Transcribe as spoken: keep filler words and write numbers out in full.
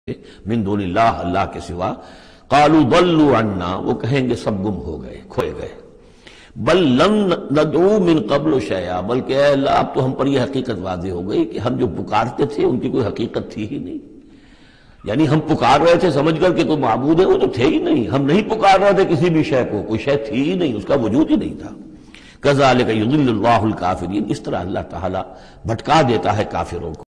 मिन दूनिल्लाह, अल्लाह के सिवा। कालू दल्लू अन्ना, वो कहेंगे सब गुम हो गए, खोए गए। बल लम नदऊ मिन कब्ल शया, बल्कि अल्लाह अब तो हम पर यह हकीकत वाज़ेह हो गई कि हम जो पुकारते थे उनकी कोई हकीकत थी ही नहीं। यानी हम पुकार रहे थे समझ कर के तो माबूद है, वो तो थे ही नहीं। हम नहीं पुकार रहे थे किसी भी शय को, कोई शय थी ही नहीं, उसका वजूद ही नहीं था। कज़ालिक युदिल्लुल्लाहुल काफिरीन, इस तरह अल्लाह ताला भटका देता है काफिरों को।